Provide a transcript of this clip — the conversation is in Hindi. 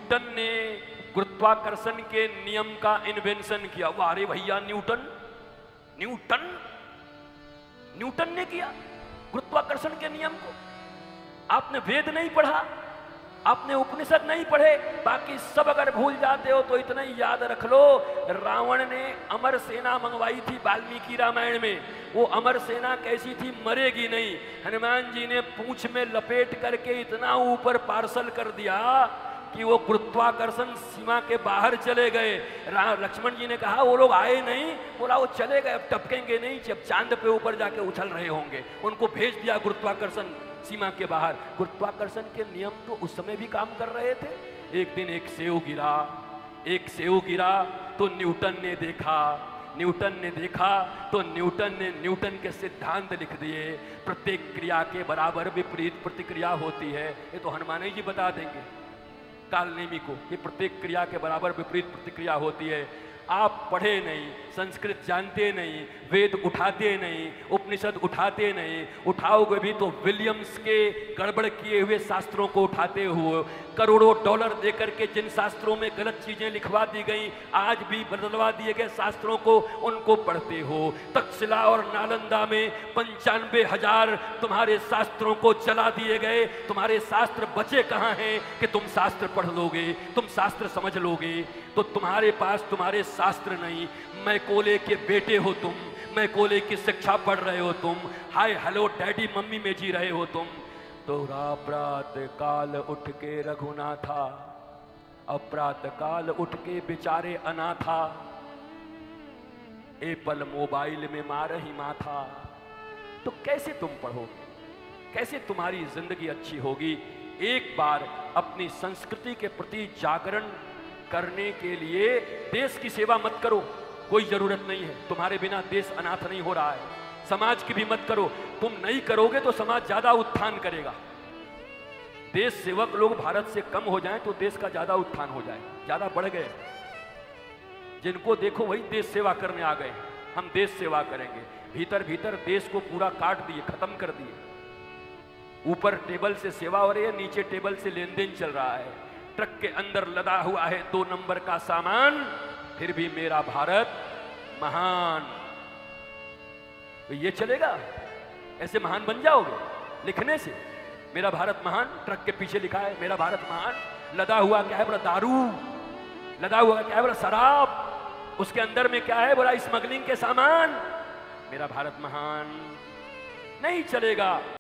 न्यूटन ने गुरुत्वाकर्षण के नियम का इन्वेंशन किया। वाह अरे भैया, न्यूटन न्यूटन न्यूटन ने किया गुरुत्वाकर्षण के नियम को। आपने वेद नहीं पढ़ा, आपने उपनिषद नहीं पढ़े, बाकी सब अगर भूल जाते हो तो इतना ही याद रख लो, रावण ने अमर सेना मंगवाई थी वाल्मीकि रामायण में। वो अमर सेना कैसी थी, मरेगी नहीं। हनुमान जी ने पूंछ में लपेट करके इतना ऊपर पार्सल कर दिया कि वो गुरुत्वाकर्षण सीमा के बाहर चले गए। लक्ष्मण जी ने कहा वो लोग आए नहीं, बोला वो चले गए, अब टपकेंगे नहीं, जब चांद पे ऊपर जाके उछल रहे होंगे। उनको भेज दिया गुरुत्वाकर्षण सीमा के बाहर। गुरुत्वाकर्षण के नियम तो उस समय भी काम कर रहे थे। एक दिन एक सेव गिरा तो न्यूटन ने देखा तो न्यूटन के सिद्धांत लिख दिए। प्रत्येक क्रिया के बराबर विपरीत प्रतिक्रिया होती है। ये तो हनुमान जी बता देंगे कालनेमी को कि प्रत्येक क्रिया के बराबर विपरीत प्रतिक्रिया होती है। आप पढ़े नहीं, संस्कृत जानते नहीं, वेद उठाते नहीं, उपनिषद उठाते नहीं, उठाओगे भी तो विलियम्स के गड़बड़ किए हुए शास्त्रों को उठाते हुए, करोड़ों डॉलर देकर के जिन शास्त्रों में गलत चीजें लिखवा दी गई, आज भी बदलवा दिए गए शास्त्रों को, उनको पढ़ते हो। तक्षशिला और नालंदा में 95,000 तुम्हारे शास्त्रों को जला दिए गए। तुम्हारे शास्त्र बचे कहाँ हैं कि तुम शास्त्र पढ़ लोगे, तुम शास्त्र समझ लोगे? तो तुम्हारे पास तुम्हारे शास्त्र नहीं। मैकोले के बेटे हो तुम, मैकोले की शिक्षा पढ़ रहे हो तुम, हाय हेलो डैडी मम्मी में जी रहे हो तुम। तो प्रात काल उठ के रघुनाथा, अप्रात काल उठ के बेचारे अनाथा, एप्पल मोबाइल में मार ही माथा। तो कैसे तुम पढ़ोगे, कैसे तुम्हारी जिंदगी अच्छी होगी? एक बार अपनी संस्कृति के प्रति जागरण करने के लिए देश की सेवा मत करो, कोई जरूरत नहीं है। तुम्हारे बिना देश अनाथ नहीं हो रहा है। समाज की भी मत करो, तुम नहीं करोगे तो समाज ज्यादा उत्थान करेगा। देश सेवक लोग भारत से कम हो जाएं तो देश का ज्यादा उत्थान हो जाए। ज्यादा बढ़ गए, जिनको देखो वही देश सेवा करने आ गए। हम देश सेवा करेंगे, भीतर भीतर देश को पूरा काट दिए, खत्म कर दिए। ऊपर टेबल से सेवा हो रही है, नीचे टेबल से लेन देन चल रहा है। ट्रक के अंदर लदा हुआ है 2 नंबर का सामान, फिर भी मेरा भारत महान। तो ये चलेगा? ऐसे महान बन जाओगे लिखने से? मेरा भारत महान, ट्रक के पीछे लिखा है मेरा भारत महान। लदा हुआ क्या है? बोला दारू। लदा हुआ क्या है? बोला शराब। उसके अंदर में क्या है? बोला स्मगलिंग के सामान। मेरा भारत महान। नहीं चलेगा।